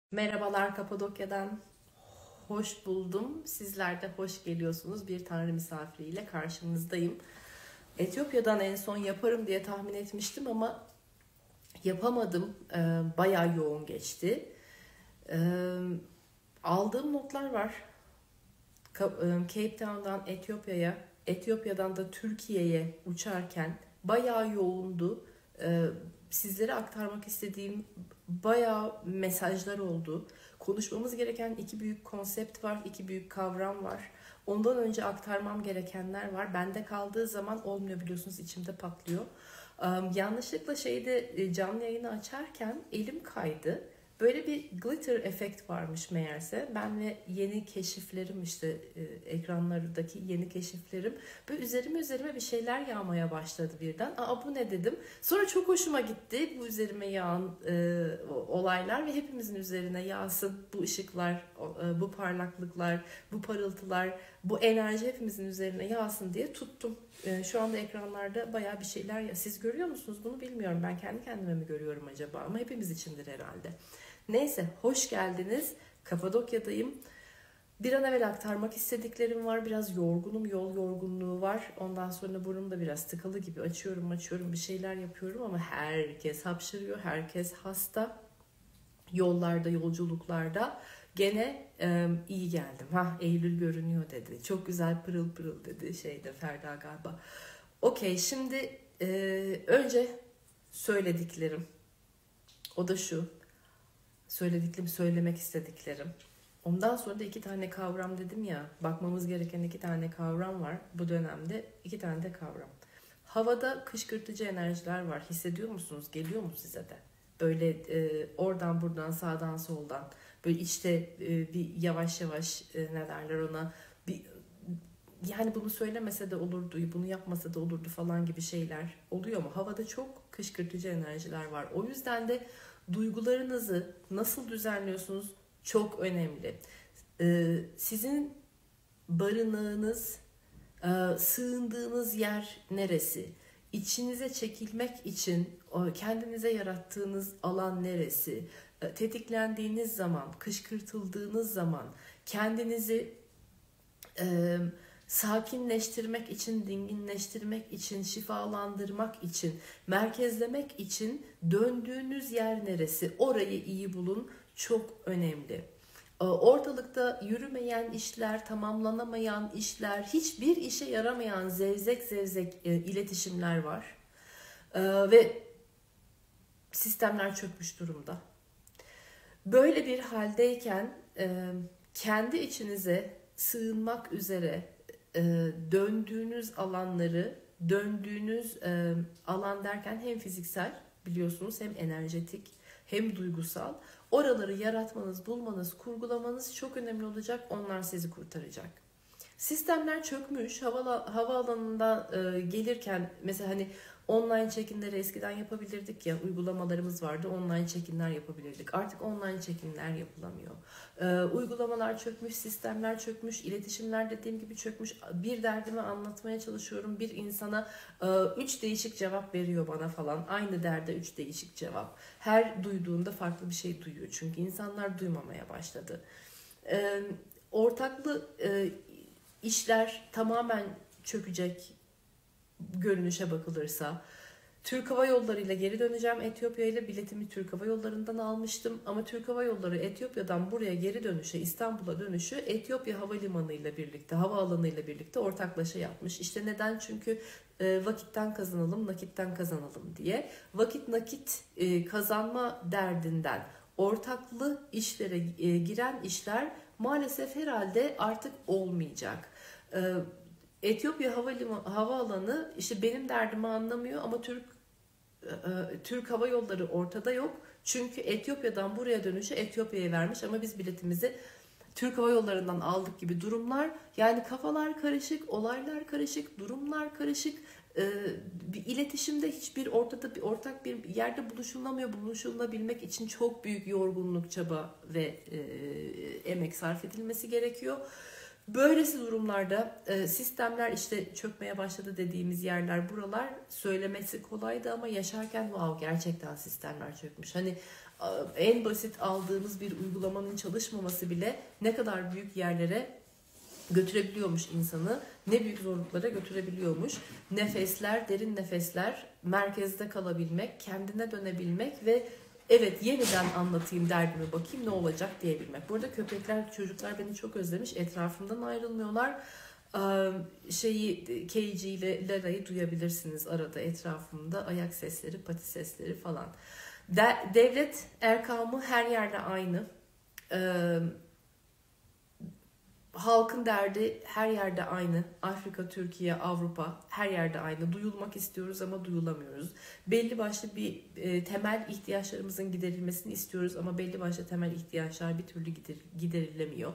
Merhabalar Kapadokya'dan. Hoş buldum. Sizler de hoş geliyorsunuz. Bir tanrı misafiriyle karşınızdayım. Etiyopya'dan en son yaparım diye tahmin etmiştim ama yapamadım. Bayağı yoğun geçti. Ee, Aldığım notlar var. Cape Town'dan Etiyopya'ya, Etiyopya'dan da Türkiye'ye uçarken bayağı yoğundu. Ee, Sizlere aktarmak istediğim bayağı mesajlar oldu. Konuşmamız gereken iki büyük konsept var, iki büyük kavram var. Ondan önce aktarmam gerekenler var. Bende kaldığı zaman olmuyor, biliyorsunuz, içimde patlıyor. Yanlışlıkla canlı yayını açarken elim kaydı. Böyle bir glitter efekt varmış meğerse. Ben ve yeni keşiflerim, ekranlardaki yeni keşiflerim, böyle üzerime bir şeyler yağmaya başladı birden. Aa, bu ne dedim. Sonra çok hoşuma gitti bu üzerime yağan olaylar ve hepimizin üzerine yağsın bu ışıklar, bu parlaklıklar, bu parıltılar, bu enerji hepimizin üzerine yağsın diye tuttum. Şu anda ekranlarda bayağı bir şeyler ya. Siz görüyor musunuz bunu bilmiyorum. Ben kendi kendime mi görüyorum acaba? Ama hepimiz içindir herhalde. Neyse, hoş geldiniz. Kapadokya'dayım. Bir an evvel aktarmak istediklerim var. Biraz yorgunum, yol yorgunluğu var. Ondan sonra burnum da biraz tıkalı gibi. Açıyorum bir şeyler yapıyorum ama herkes hapşırıyor, herkes hasta. Yollarda, yolculuklarda gene iyi geldim. Ha, Eylül görünüyor dedi. Çok güzel pırıl pırıl dedi Ferda galiba. Okey, şimdi önce söylediklerim. O da şu. Söylemek istediklerim. Ondan sonra da iki tane kavram dedim ya. Bakmamız gereken iki tane kavram var bu dönemde. İki tane de kavram. Havada kışkırtıcı enerjiler var. Hissediyor musunuz? Geliyor mu size de? Böyle oradan buradan sağdan soldan. Böyle içte bir yavaş yavaş ne derler ona, bir, yani bunu söylemese de olurdu, bunu yapmasa da olurdu falan gibi şeyler oluyor mu? Havada çok kışkırtıcı enerjiler var. O yüzden de duygularınızı nasıl düzenliyorsunuz çok önemli. Sizin barınağınız, sığındığınız yer neresi? İçinize çekilmek için kendinize yarattığınız alan neresi? Tetiklendiğiniz zaman, kışkırtıldığınız zaman kendinizi e, sakinleştirmek için, dinginleştirmek için, şifalandırmak için, merkezlemek için döndüğünüz yer neresi? Orayı iyi bulun. Çok önemli. Ortalıkta yürümeyen işler, tamamlanamayan işler, hiçbir işe yaramayan zevzek iletişimler var. Ve sistemler çökmüş durumda. Böyle bir haldeyken kendi içinize sığınmak üzere döndüğünüz alanları, döndüğünüz alan derken hem fiziksel, biliyorsunuz, hem enerjetik, hem duygusal, oraları yaratmanız, bulmanız, kurgulamanız çok önemli olacak. Onlar sizi kurtaracak. Sistemler çökmüş. Havaalanında gelirken mesela hani online check-in'leri eskiden yapabilirdik ya, uygulamalarımız vardı. Online check-in'ler yapabilirdik. Artık online check-in'ler yapılamıyor. Uygulamalar çökmüş, sistemler çökmüş, iletişimler dediğim gibi çökmüş. Bir derdimi anlatmaya çalışıyorum. Bir insana üç değişik cevap veriyor bana falan. Aynı derde üç değişik cevap. Her duyduğunda farklı bir şey duyuyor. Çünkü insanlar duymamaya başladı. Ortaklı işler tamamen çökecek görünüşe bakılırsa. Türk Hava Yolları ile geri döneceğim. Etiyopya ile biletimi Türk Hava Yolları'ndan almıştım. Ama Türk Hava Yolları Etiyopya'dan buraya geri dönüşe, İstanbul'a dönüşü Etiyopya Havalimanı ile birlikte, havaalanı ile birlikte ortaklaşa yapmış. İşte neden? Çünkü vakitten kazanalım, nakitten kazanalım diye. Vakit nakit kazanma derdinden ortaklı işlere giren işler maalesef herhalde artık olmayacak. Etiyopya Havaalanı işte benim derdimi anlamıyor ama Türk Hava Yolları ortada yok. Çünkü Etiyopya'dan buraya dönüşü Etiyopya'ya vermiş ama biz biletimizi Türk Hava Yolları'ndan aldık gibi durumlar. Yani kafalar karışık, olaylar karışık, durumlar karışık. Bir iletişimde hiçbir ortada bir ortak bir yerde buluşulamıyor. Buluşulabilmek için çok büyük yorgunluk, çaba ve emek sarf edilmesi gerekiyor. Böylesi durumlarda sistemler işte çökmeye başladı dediğimiz yerler buralar, söylemesi kolaydı ama yaşarken wow, gerçekten sistemler çökmüş. Hani En basit aldığımız bir uygulamanın çalışmaması bile ne kadar büyük yerlere götürebiliyormuş insanı, ne büyük zorluklara götürebiliyormuş. Nefesler, derin nefesler, merkezde kalabilmek, kendine dönebilmek ve evet yeniden anlatayım derdimi, bakayım ne olacak diyebilmek. Burada köpekler, çocuklar beni çok özlemiş, etrafımdan ayrılmıyorlar. Keiji ile Lara'yı duyabilirsiniz arada etrafımda, ayak sesleri, pati sesleri falan. Devlet erkamı her yerde aynı. Halkın derdi her yerde aynı. Afrika, Türkiye, Avrupa her yerde aynı. Duyulmak istiyoruz ama duyulamıyoruz. Belli başlı bir temel ihtiyaçlarımızın giderilmesini istiyoruz ama belli başlı temel ihtiyaçlar bir türlü giderilemiyor.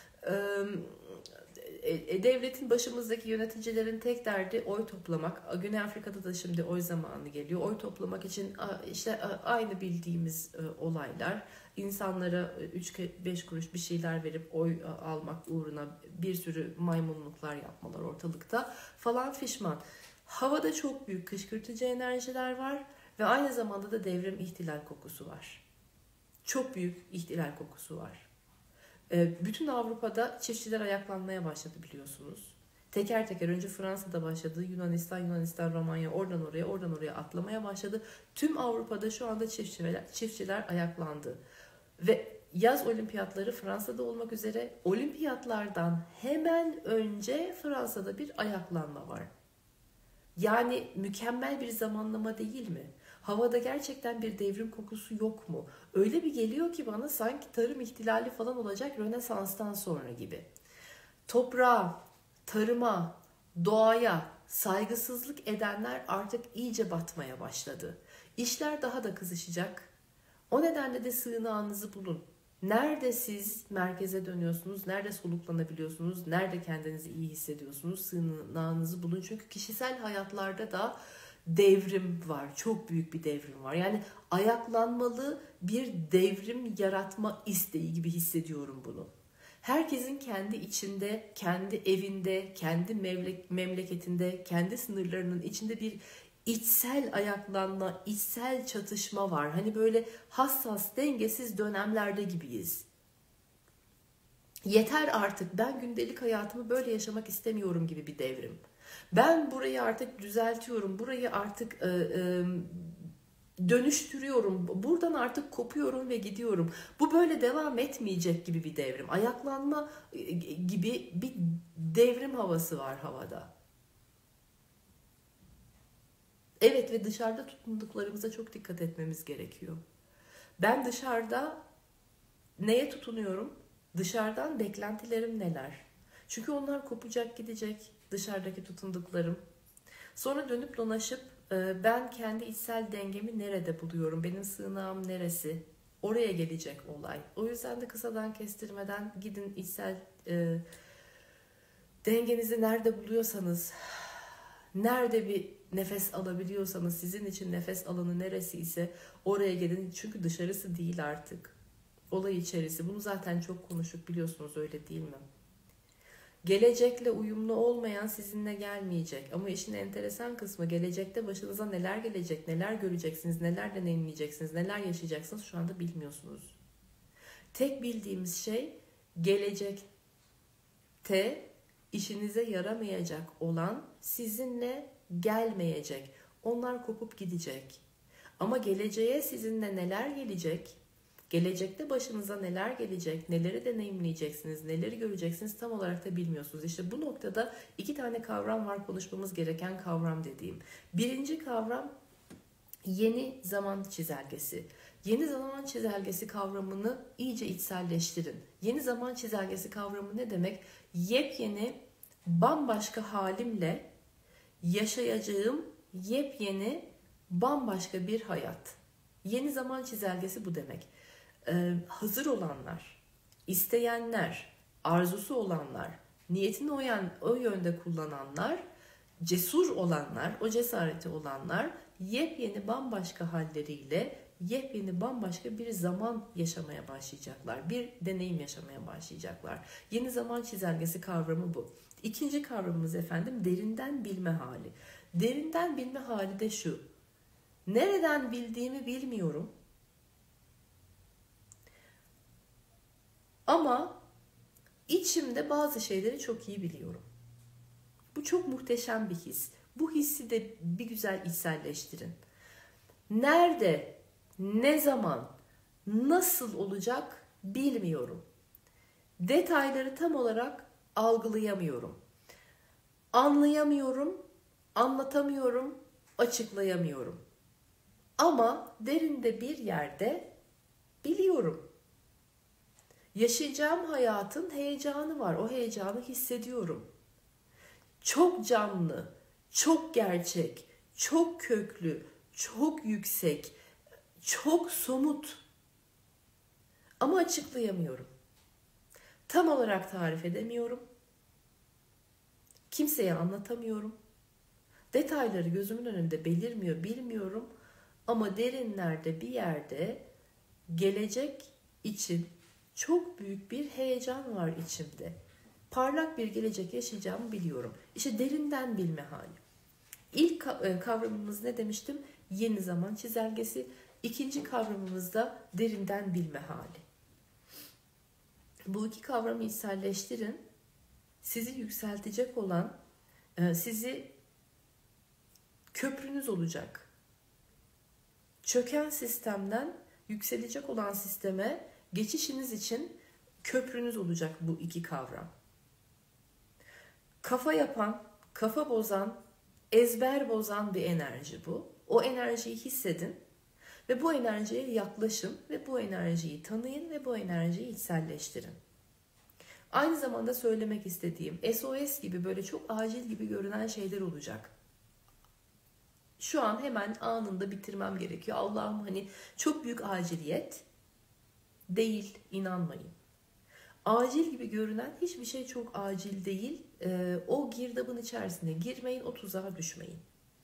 Devletin başımızdaki yöneticilerin tek derdi oy toplamak. Güney Afrika'da da şimdi oy zamanı geliyor. Oy toplamak için işte aynı bildiğimiz olaylar. İnsanlara 3-5 kuruş bir şeyler verip oy almak uğruna bir sürü maymunluklar yapmalar ortalıkta falan fişman. Havada çok büyük kışkırtıcı enerjiler var ve aynı zamanda da devrim ihtilal kokusu var. Çok büyük ihtilal kokusu var. Bütün Avrupa'da çiftçiler ayaklanmaya başladı biliyorsunuz. Teker teker önce Fransa'da başladı. Yunanistan, Romanya oradan oraya atlamaya başladı. Tüm Avrupa'da şu anda çiftçiler ayaklandı. Ve yaz olimpiyatları Fransa'da olmak üzere olimpiyatlardan hemen önce Fransa'da bir ayaklanma var. Yani mükemmel bir zamanlama değil mi? Havada gerçekten bir devrim kokusu yok mu? Öyle bir geliyor ki bana sanki tarım ihtilali falan olacak Rönesans'tan sonra gibi. Toprağa, tarıma, doğaya saygısızlık edenler artık iyice batmaya başladı. İşler daha da kızışacak. O nedenle de sığınağınızı bulun. Nerede siz merkeze dönüyorsunuz, nerede soluklanabiliyorsunuz, nerede kendinizi iyi hissediyorsunuz, sığınağınızı bulun. Çünkü kişisel hayatlarda da devrim var, çok büyük bir devrim var. Yani ayaklanmalı bir devrim yaratma isteği gibi hissediyorum bunu. Herkesin kendi içinde, kendi evinde, kendi memleketinde, kendi sınırlarının içinde bir içsel ayaklanma, içsel çatışma var. Hani böyle hassas, dengesiz dönemlerde gibiyiz. Yeter artık, ben gündelik hayatımı böyle yaşamak istemiyorum gibi bir devrim. Ben burayı artık düzeltiyorum, burayı artık dönüştürüyorum, buradan artık kopuyorum ve gidiyorum. Bu böyle devam etmeyecek gibi bir devrim. Ayaklanma gibi bir devrim havası var havada. Evet ve dışarıda tutunduklarımıza çok dikkat etmemiz gerekiyor. Ben dışarıda neye tutunuyorum? Dışarıdan beklentilerim neler? Çünkü onlar kopacak gidecek dışarıdaki tutunduklarım. Sonra dönüp dolaşıp ben kendi içsel dengemi nerede buluyorum? Benim sığınağım neresi? Oraya gelecek olay. O yüzden de kısadan kestirmeden gidin içsel dengenizi nerede buluyorsanız, nerede bir nefes alabiliyorsanız, sizin için nefes alanı neresi ise oraya gidin. Çünkü dışarısı değil artık. Olay içerisi. Bunu zaten çok konuştuk biliyorsunuz, öyle değil mi? Gelecekle uyumlu olmayan sizinle gelmeyecek. Ama işin enteresan kısmı, gelecekte başınıza neler gelecek, neler göreceksiniz, neler deneyimleyeceksiniz, neler yaşayacaksınız şu anda bilmiyorsunuz. Tek bildiğimiz şey, gelecekte işinize yaramayacak olan sizinle gelmeyecek. Onlar kopup gidecek. Ama geleceğe sizinle neler gelecek, gelecekte başınıza neler gelecek, neleri deneyimleyeceksiniz, neleri göreceksiniz tam olarak da bilmiyorsunuz. İşte bu noktada iki tane kavram var konuşmamız gereken kavram dediğim. Birinci kavram yeni zaman çizelgesi. Yeni zaman çizelgesi kavramını iyice içselleştirin. Yeni zaman çizelgesi kavramı ne demek? Yepyeni, bambaşka halimle yaşayacağım yepyeni, bambaşka bir hayat. Yeni zaman çizelgesi bu demek. Hazır olanlar, isteyenler, arzusu olanlar, niyetini o yönde kullananlar, cesur olanlar, o cesareti olanlar yepyeni bambaşka halleriyle yepyeni bambaşka bir zaman yaşamaya başlayacaklar. Bir deneyim yaşamaya başlayacaklar. Yeni zaman çizelgesi kavramı bu. İkinci kavramımız efendim derinden bilme hali. Derinden bilme hali de şu. Nereden bildiğimi bilmiyorum. Ama içimde bazı şeyleri çok iyi biliyorum. Bu çok muhteşem bir his. Bu hissi de bir güzel içselleştirin. Nerede, ne zaman, nasıl olacak bilmiyorum. Detayları tam olarak algılayamıyorum. Anlayamıyorum, anlatamıyorum, açıklayamıyorum. Ama derinde bir yerde biliyorum. Yaşayacağım hayatın heyecanı var. O heyecanı hissediyorum. Çok canlı, çok gerçek, çok köklü, çok yüksek, çok somut. Ama açıklayamıyorum. Tam olarak tarif edemiyorum. Kimseye anlatamıyorum. Detayları gözümün önünde belirmiyor, bilmiyorum. Ama derinlerde bir yerde gelecek için çok büyük bir heyecan var içimde. Parlak bir gelecek yaşayacağımı biliyorum. İşte derinden bilme hali. İlk kavramımız ne demiştim? Yeni zaman çizelgesi. İkinci kavramımız da derinden bilme hali. Bu iki kavramı içselleştirin. Sizi yükseltecek olan, sizi köprünüz olacak. Çöken sistemden yükselecek olan sisteme geçişiniz için köprünüz olacak bu iki kavram. Kafa yapan, kafa bozan, ezber bozan bir enerji bu. O enerjiyi hissedin ve bu enerjiye yaklaşın ve bu enerjiyi tanıyın ve bu enerjiyi içselleştirin. Aynı zamanda söylemek istediğim SOS gibi böyle çok acil gibi görünen şeyler olacak. Şu an hemen anında bitirmem gerekiyor. Allah'ım hani çok büyük aciliyet değil, inanmayın. Acil gibi görünen hiçbir şey çok acil değil. O girdabın içerisine girmeyin, o tuzağa düşmeyin.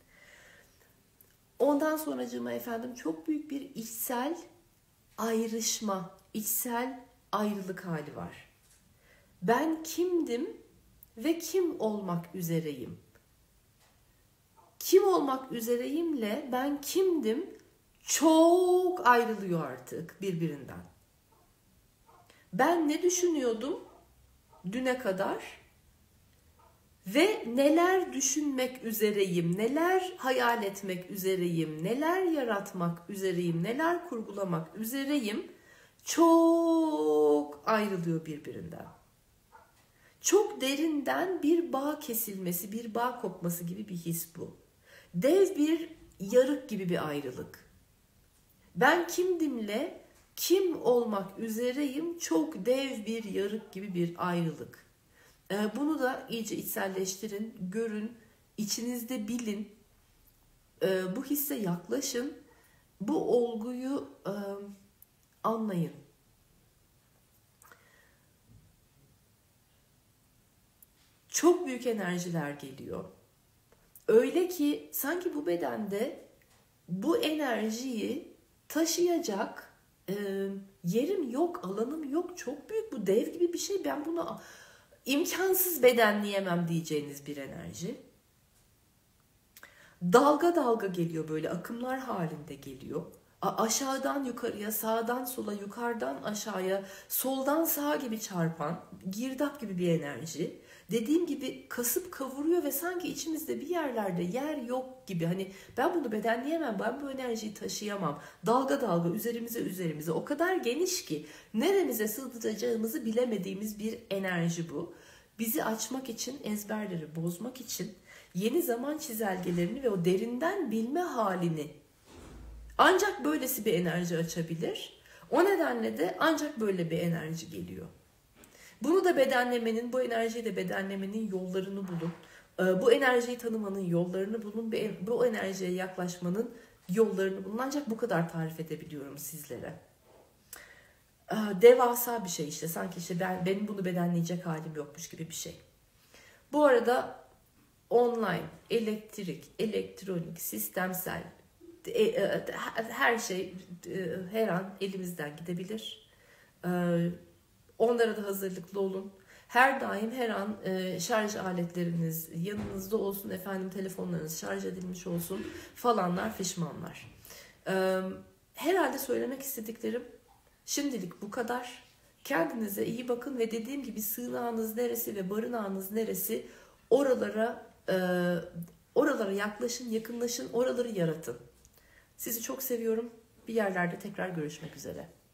Ondan sonracığıma efendim çok büyük bir içsel ayrışma, içsel ayrılık hali var. Ben kimdim ve kim olmak üzereyim? Kim olmak üzereyimle ben kimdim çok ayrılıyor artık birbirinden. Ben ne düşünüyordum düne kadar ve neler düşünmek üzereyim, neler hayal etmek üzereyim, neler yaratmak üzereyim, neler kurgulamak üzereyim çok ayrılıyor birbirinden. Çok derinden bir bağ kesilmesi, bir bağ kopması gibi bir his bu. Dev bir yarık gibi bir ayrılık. Ben kimdimle kim olmak üzereyim çok dev bir yarık gibi bir ayrılık. Bunu da iyice içselleştirin, görün, içinizde bilin, bu hisse yaklaşın, bu olguyu anlayın. Çok büyük enerjiler geliyor. Öyle ki sanki bu bedende bu enerjiyi taşıyacak yerim yok, alanım yok. Çok büyük, bu dev gibi bir şey. Ben bunu imkansız bedenleyemem diyeceğiniz bir enerji. Dalga dalga geliyor, böyle akımlar halinde geliyor. Aşağıdan yukarıya, sağdan sola, yukarıdan aşağıya, soldan sağa gibi çarpan, girdap gibi bir enerji. Dediğim gibi kasıp kavuruyor ve sanki içimizde bir yerlerde yer yok gibi. Hani ben bunu bedenleyemem, ben bu enerjiyi taşıyamam. Dalga dalga üzerimize o kadar geniş ki neremize sığdıracağımızı bilemediğimiz bir enerji bu. Bizi açmak için, ezberleri bozmak için yeni zaman çizelgelerini ve o derinden bilme halini ancak böylesi bir enerji açabilir. O nedenle de ancak böyle bir enerji geliyor. Bunu da bedenlemenin, bu enerjiyi de bedenlemenin yollarını bulun. Bu enerjiyi tanımanın yollarını bulun. Bu enerjiye yaklaşmanın yollarını bulun. Ancak bu kadar tarif edebiliyorum sizlere. Devasa bir şey işte. Sanki işte benim bunu bedenleyecek halim yokmuş gibi bir şey. Bu arada online, elektrik, elektronik, sistemsel her şey her an elimizden gidebilir. Onlara da hazırlıklı olun. Her daim her an şarj aletleriniz yanınızda olsun, efendim telefonlarınız şarj edilmiş olsun falanlar fişmanlar. Herhalde söylemek istediklerim şimdilik bu kadar. Kendinize iyi bakın ve dediğim gibi sığınağınız neresi ve barınağınız neresi, oralara yaklaşın, yakınlaşın, oraları yaratın. Sizi çok seviyorum. Bir yerlerde tekrar görüşmek üzere.